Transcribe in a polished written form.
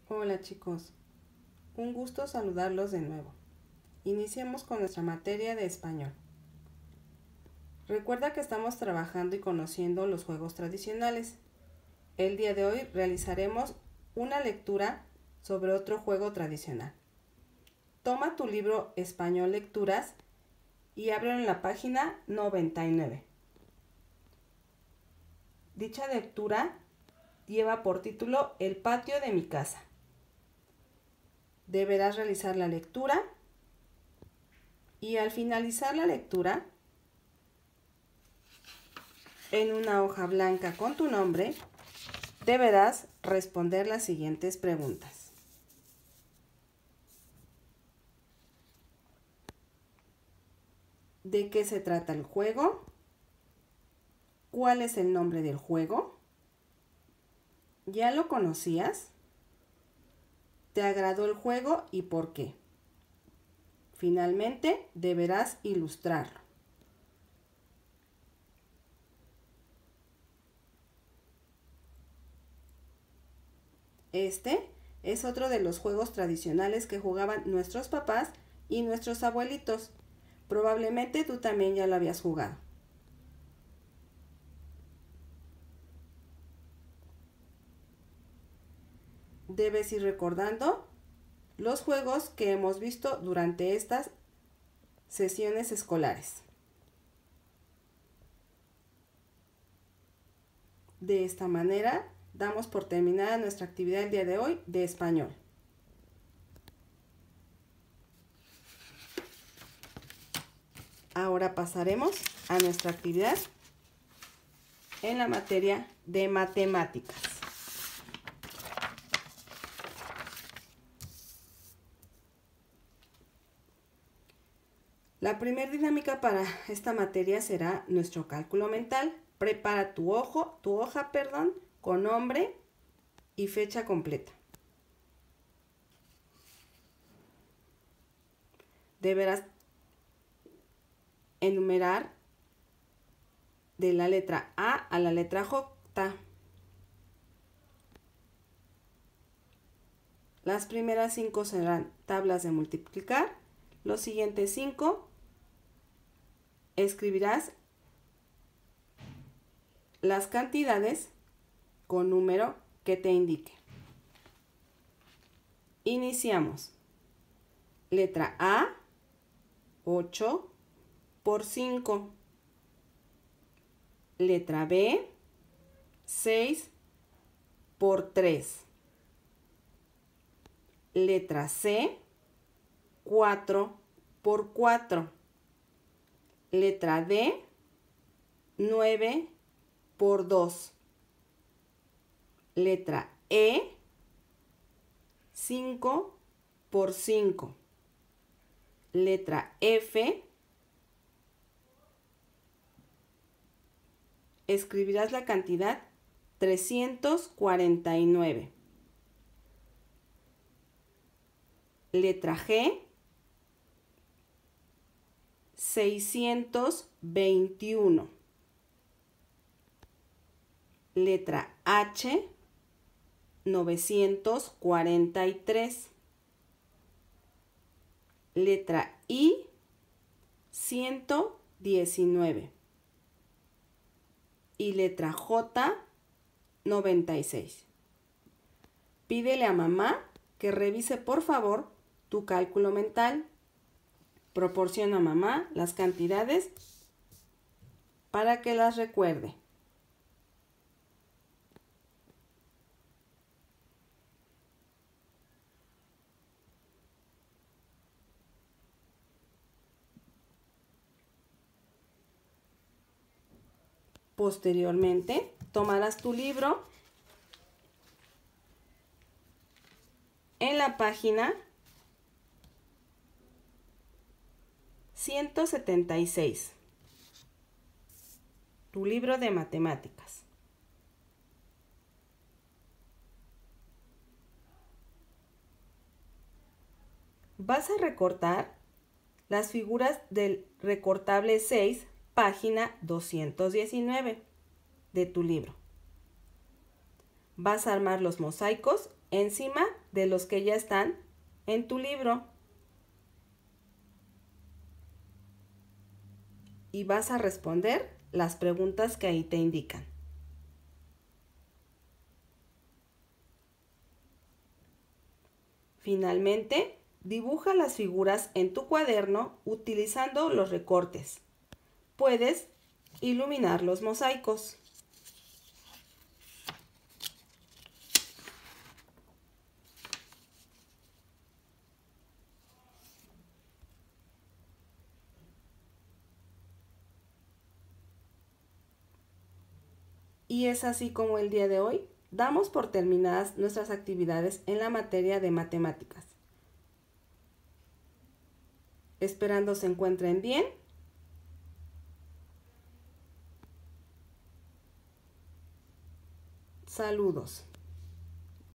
Hola chicos, un gusto saludarlos de nuevo. Iniciemos con nuestra materia de español. Recuerda que estamos trabajando y conociendo los juegos tradicionales. El día de hoy realizaremos una lectura sobre otro juego tradicional. Toma tu libro Español Lecturas y ábrelo en la página 99. Dicha lectura lleva por título El patio de mi casa. Deberás realizar la lectura y al finalizar la lectura, en una hoja blanca con tu nombre, deberás responder las siguientes preguntas. ¿De qué se trata el juego? ¿Cuál es el nombre del juego? ¿Ya lo conocías? ¿Te agradó el juego y por qué? Finalmente, deberás ilustrarlo. Este es otro de los juegos tradicionales que jugaban nuestros papás y nuestros abuelitos. Probablemente tú también ya lo habías jugado. Debes ir recordando los juegos que hemos visto durante estas sesiones escolares. De esta manera, damos por terminada nuestra actividad el día de hoy de español. Ahora pasaremos a nuestra actividad en la materia de matemáticas. La primera dinámica para esta materia será nuestro cálculo mental. Prepara tu hoja con nombre y fecha completa. Deberás enumerar de la letra A a la letra J. Las primeras 5 serán tablas de multiplicar. Los siguientes 5 escribirás las cantidades con número que te indique. Iniciamos. Letra A, 8 por 5. Letra B, 6 por 3. Letra C, 4 por 4. Letra D, 9 por 2. Letra E, 5 por 5. Letra F, escribirás la cantidad 349. Letra G, 621. Letra H, 943. Letra I, 119. Y letra J, 96. Pídele a mamá que revise por favor tu cálculo mental. Proporciona a mamá las cantidades para que las recuerde. Posteriormente, tomarás tu libro en la página 176, tu libro de matemáticas. Vas a recortar las figuras del recortable 6, página 219 de tu libro. Vas a armar los mosaicos encima de los que ya están en tu libro. Y vas a responder las preguntas que ahí te indican. Finalmente, dibuja las figuras en tu cuaderno utilizando los recortes. Puedes iluminar los mosaicos. Y es así como el día de hoy damos por terminadas nuestras actividades en la materia de matemáticas. Esperando se encuentren bien. Saludos.